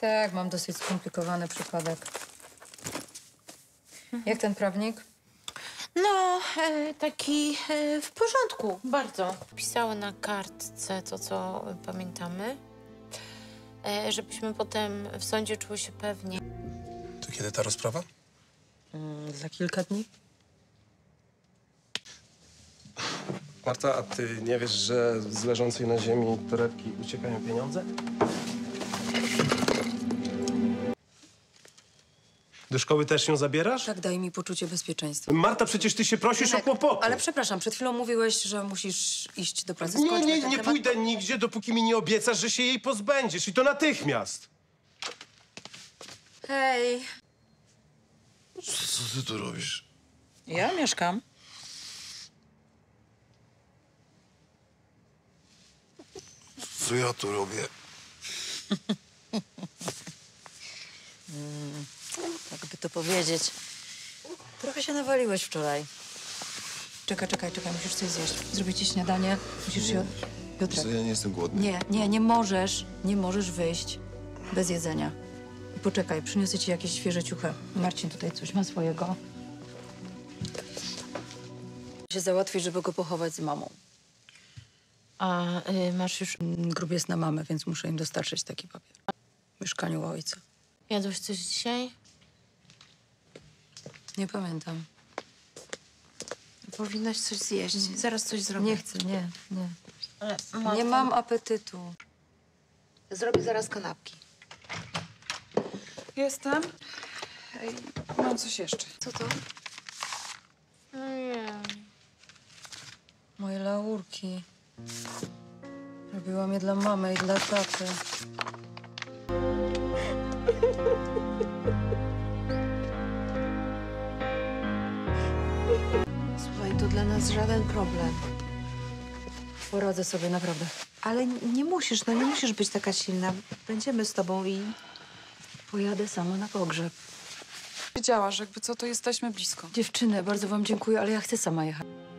Tak, mam dosyć skomplikowany przypadek. Jak ten prawnik? No, taki w porządku, bardzo. Pisały na kartce to, co pamiętamy, żebyśmy potem w sądzie czuły się pewnie. To kiedy ta rozprawa? Za kilka dni. Marta, a ty nie wiesz, że z leżącej na ziemi torebki uciekają pieniądze? Do szkoły też ją zabierasz? Tak, daj mi poczucie bezpieczeństwa. Marta, przecież ty się prosisz o kłopoty. Ale przepraszam, przed chwilą mówiłeś, że musisz iść do pracy. Nie pójdę nigdzie, dopóki mi nie obiecasz, że się jej pozbędziesz. I to natychmiast. Hej. Co ty tu robisz? Ja mieszkam. Co ja tu robię? Jakby to powiedzieć. Trochę się nawaliłeś wczoraj. Czekaj, musisz coś zjeść. Zrobię ci śniadanie. Musisz się... Piotrek. Co, ja nie jestem głodny. Nie możesz wyjść bez jedzenia. I poczekaj, przyniosę ci jakieś świeże ciuchy. Marcin tutaj coś ma swojego. Się załatwić, żeby go pochować z mamą. A masz już... Grób jest na mamę, więc muszę im dostarczyć taki papier. W mieszkaniu u ojca. Jadłeś coś dzisiaj? Nie pamiętam. Powinnaś coś zjeść. Zaraz coś zrobię. Nie chcę, nie. Ale, Nie mam apetytu. Zrobię zaraz kanapki. Jestem. Ej, mam coś jeszcze. Co to? Nie. Moje laurki. Robiłam je dla mamy i dla taty. Słuchaj, to dla nas żaden problem. Poradzę sobie, naprawdę. Ale nie musisz, nie musisz być taka silna. Będziemy z tobą i... Pojadę sama na pogrzeb. Wiedziała, że jakby co, to jesteśmy blisko. Dziewczyny, bardzo wam dziękuję, ale ja chcę sama jechać.